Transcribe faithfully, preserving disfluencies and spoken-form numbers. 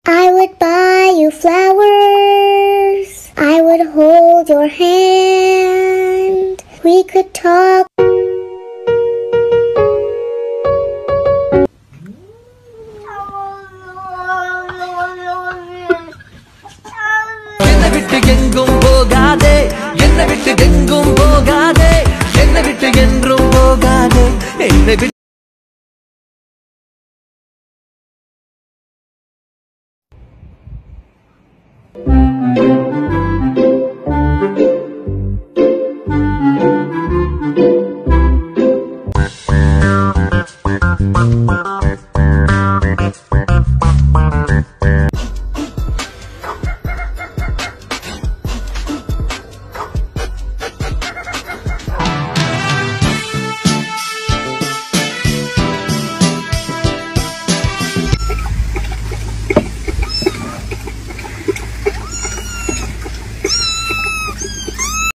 I would buy you flowers. I would hold your hand. We could talk. என்னை விட்டு எங்கும் போகாதே, என்னை விட்டு எங்கும் போகாதே, என்னை விட்டு என்றும் போகாதே, என்னை விட்டு